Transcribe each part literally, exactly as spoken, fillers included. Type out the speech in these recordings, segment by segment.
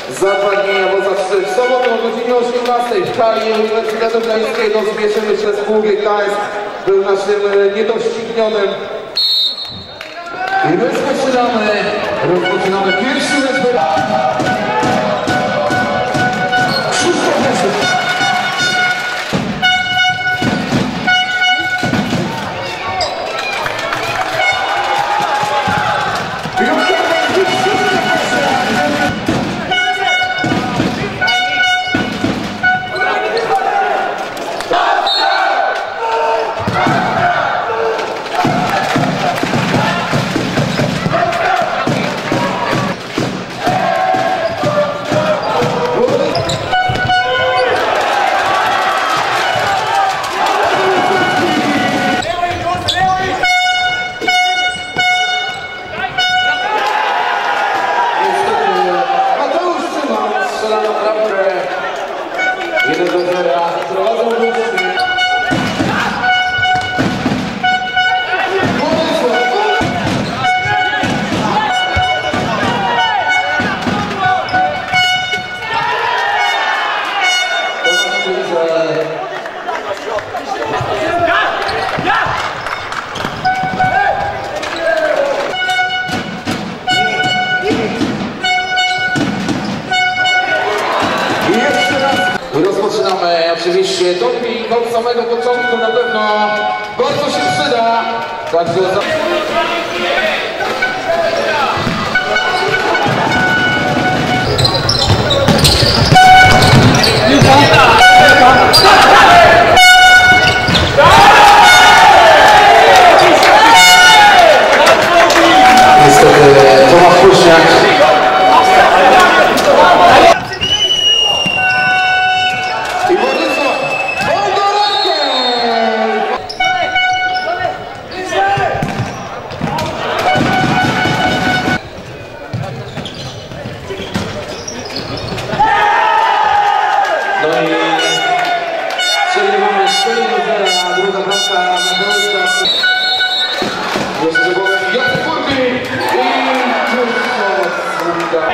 zapadnienia, bo za w sobotę o godzinie osiemnastej w hali Uniwersytetu Gdańskiego zmierzymy się z Pułgiem Gdańsk, był naszym niedoścignionym. I rozpoczynamy, rozpoczynamy pierwszy mecz. jeden do zera, prowadzą Ruscy. Rozpoczynamy oczywiście doping od samego początku, na pewno bardzo się przyda. Także za... Niestety Tomasz Puśniak. No i przegrywamy cztery do zera, druga bramka Nadolska. Jeszcze było Jacek Kurki i Krzysztof Sługa.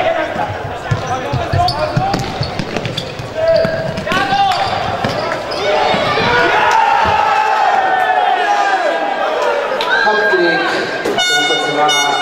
Hat-trick sensacjonalna.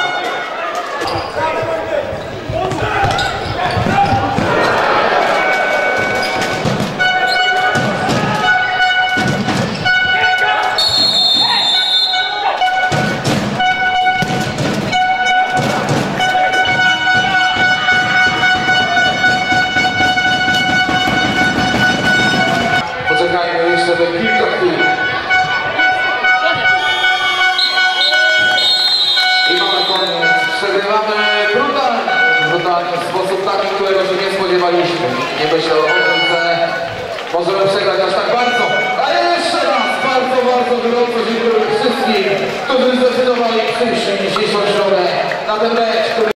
Poczekajmy jeszcze do kilka chwil. I mamy koniec. Przegrywamy brutalnie, brutalnie, w sposób taki, którego się nie spodziewaliśmy. Nie myślę o tym, że możemy przegrać aż tak bardzo. Ale jeszcze raz bardzo, bardzo gorąco dziękuję wszystkim, którzy zdecydowali przyjść w dzisiejszą środę na ten mecz, który